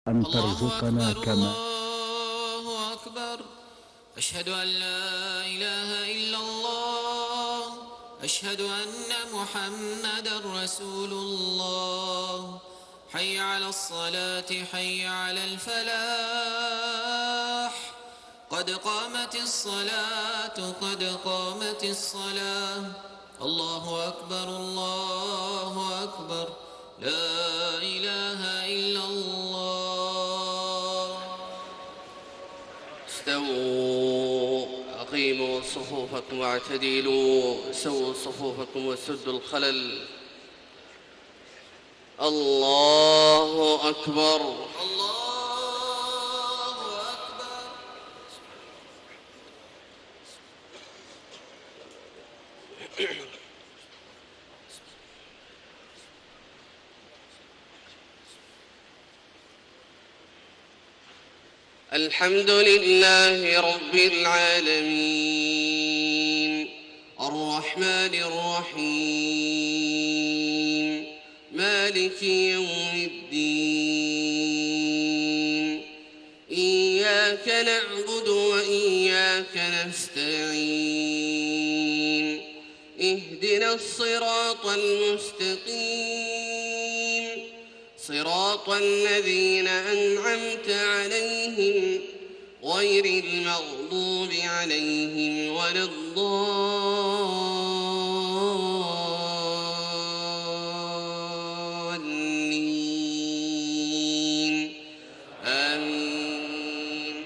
أن الله ترزقنا أكبر كما الله أكبر. أشهد أن لا إله إلا الله. أشهد أن محمدا رسول الله. حي على الصلاة حي على الفلاح. قد قامت الصلاة قد قامت الصلاة. الله أكبر الله أكبر. لا إله إلا الله. استووا أقيموا صفوفكم واعتدلوا سووا صفوفكم وسدوا الخلل. الله أكبر. الله أكبر. الحمد لله رب العالمين الرحمن الرحيم مالك يوم الدين. إياك نعبد وإياك نستعين. اهدنا الصراط المستقيم صراط الذين أنعمت عليهم غير المغضوب عليهم ولا الضالين. آمين.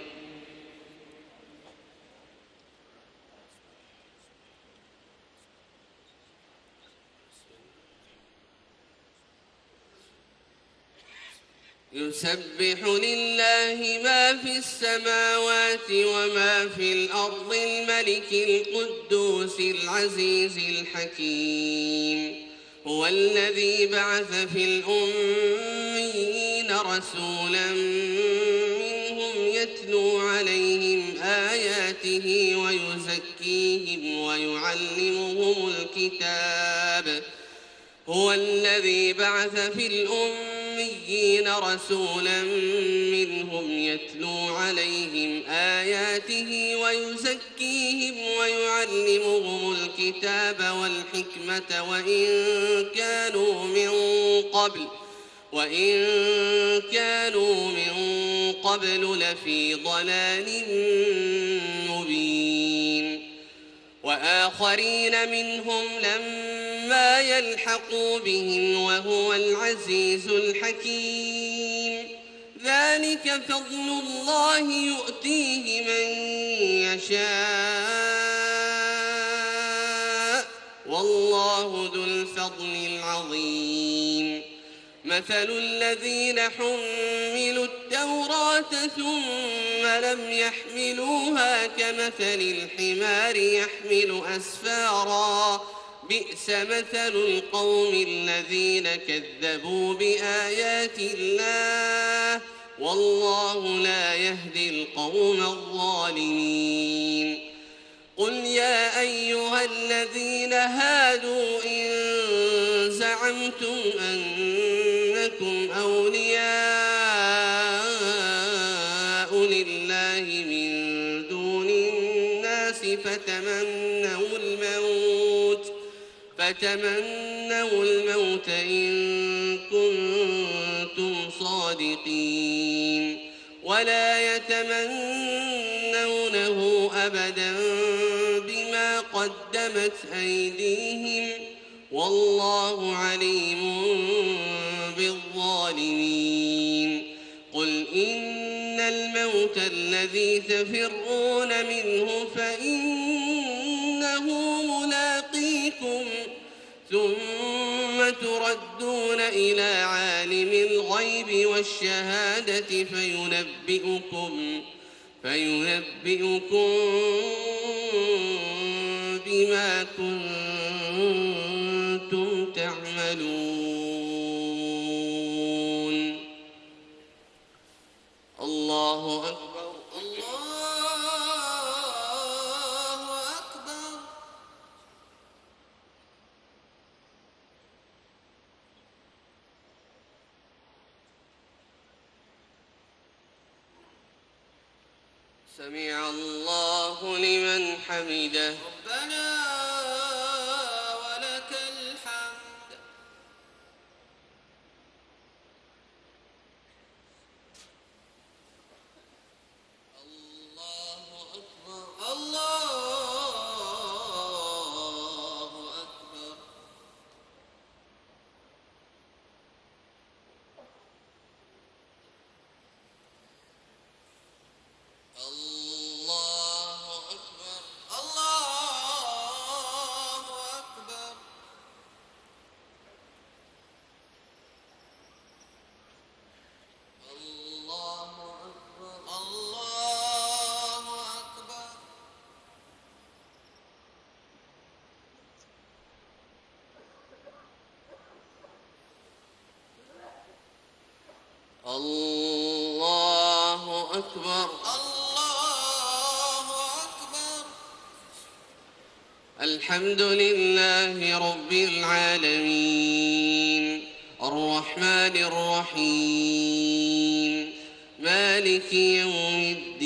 يسبح لله ما في السماوات وما في الأرض الملك القدوس العزيز الحكيم. هو الذي بعث في الأميين رسولا منهم يتلو عليهم آياته ويزكيهم ويعلمهم الكتاب. هو الذي بعث في الأميين رسولا منهم يتلو عليهم آياته ويزكيهم ويعلمهم الكتاب والحكمة وإن كانوا من قبل لفي ضلال مبين. وآخرين منهم لما يلحقوا بهم وهو العزيز الحكيم. ذلك فضل الله يؤتيه من يشاء والله ذو الفضل العظيم. مثل الذين حملوا التوراة ثم لم يحملوها كمثل الحمار يحمل أسفارا بئس مثل القوم الذين كذبوا بآيات الله والله لا يهدي القوم الظالمين. قل يا أيها الذين هادوا إن زعمتم أنكم أولياء لله من دون الناس فتمنوا الموت إن كنتم صادقين ولا يتمنونه أبدا بما قدمت أيديهم والله عليم بالظالمين. قل إن الموت الذي تفرون منه فإنه ملاقيكم ثم تردون إلى عالم الغيب والشهادة فينبئكم بما كنتم تعملون. الله أكبر. الله أكبر. سمع الله لمن حمده. ربنا ولك الحمد. الله أكبر. الله أكبر. الله أكبر. الله أكبر. الله أكبر. الله أكبر. الله أكبر. الله أكبر. الحمد لله رب العالمين الرحمن الرحيم مالك يوم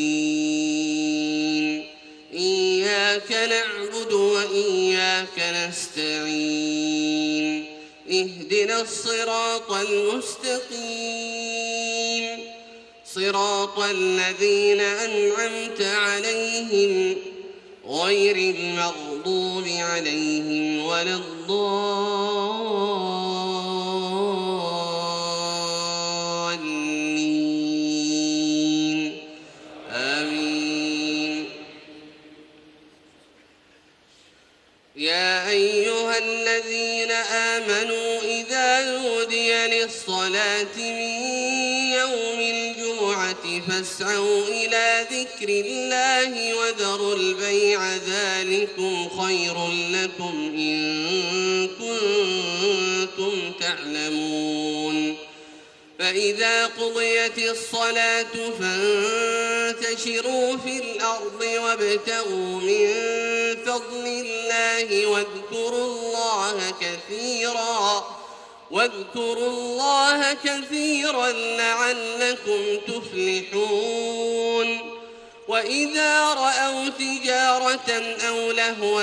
الدين إياك نعبد وإياك نستعين اهدنا الصراط المستقيم صراط الذين أنعمت عليهم غير المغضوب عليهم ولا الضالين آمين. يا أيها الذين آمنوا إذا نودي للصلاة من يوم الجمعة فاسعوا إلى ذكر الله وذروا البيع ذلكم خير لكم إن كنتم تعلمون. فإذا قضيت الصلاة فانتشروا في الأرض وابتغوا من فضل الله واذكروا الله كثيرا لعلكم تفلحون. وإذا رأوا تجارة أو لهوا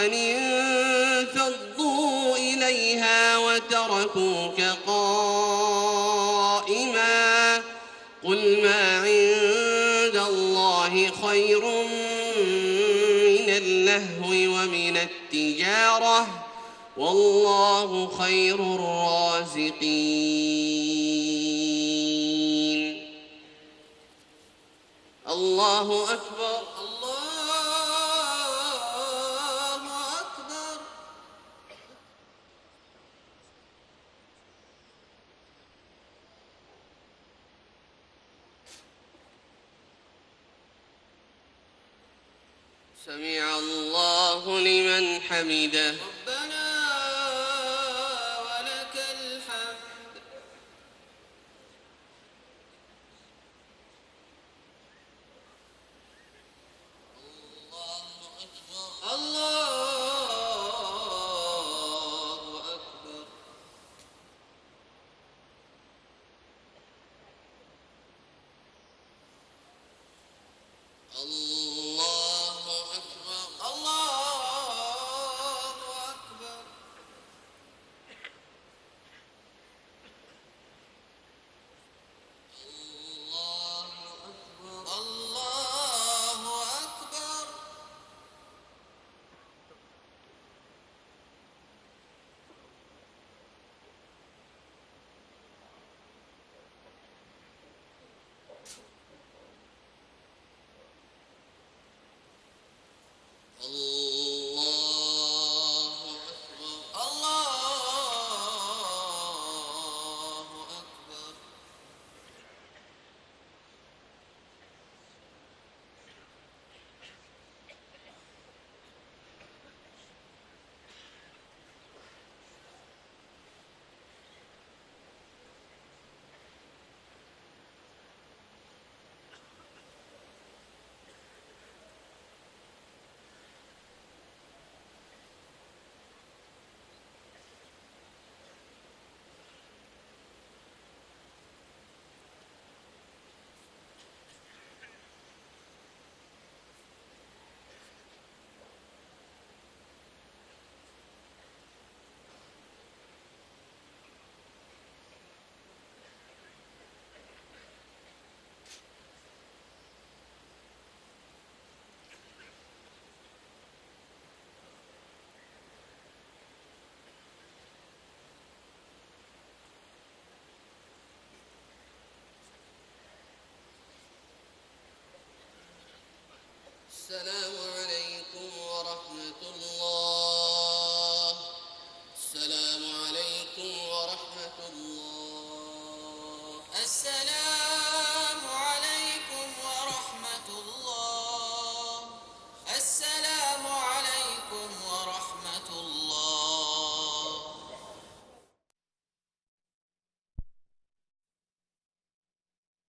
انفضوا إليها وتركوك قائما قل ما عند الله خير من اللهو ومن التجارة والله خير الرازقين. الله أكبر. الله أكبر. سمع الله لمن حمده. ربنا ولك الحمد. الله أكبر. الله أكبر. الله أكبر. الله السلام